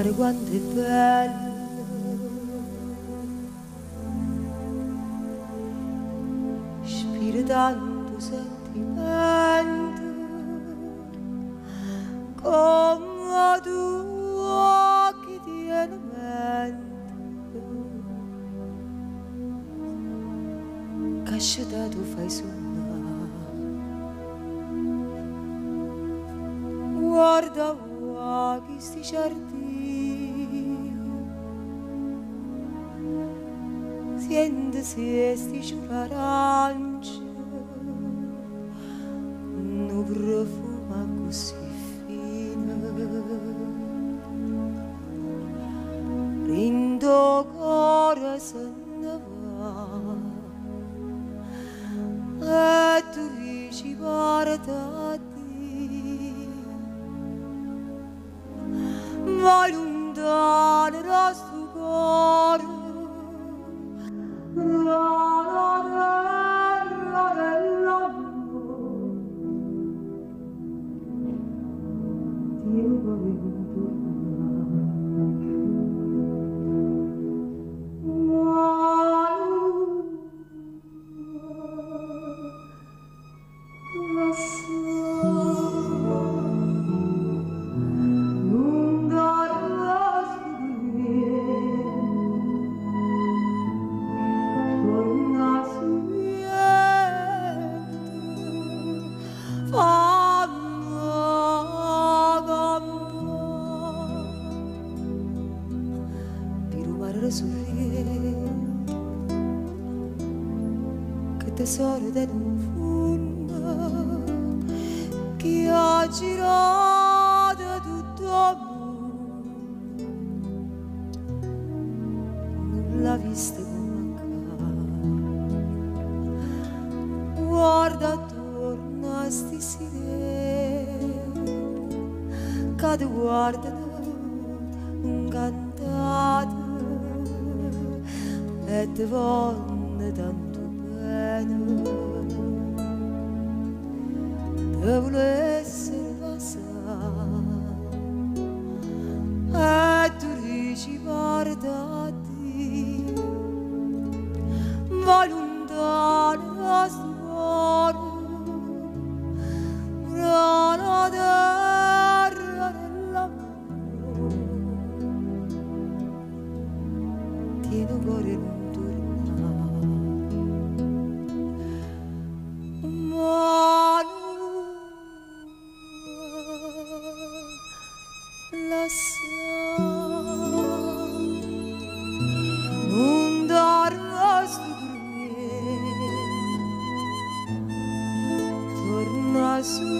mare quanto è bello, ispira tanto sentimento, come tu occhi di elemento, casciata tu fai sonnare, guarda che sti giardini, sente se sti giù arancia, un profumo così fine, rindo cuore se ne va, e tu dici guarda vai lontano da sto cuore, la terra dell'amore, ti volevo tornare, ma Surriento, che tesoro del fondo che ha girato tutto il mondo, non l'ha vista come qua, guarda attorno a sti sirene che ti guardano incantate e te vogliono tanto bene, te vuole essere passare, e tu dici guarda te, vai lontano da sto cuore, la terra dell'amore, tieni cuore Torna su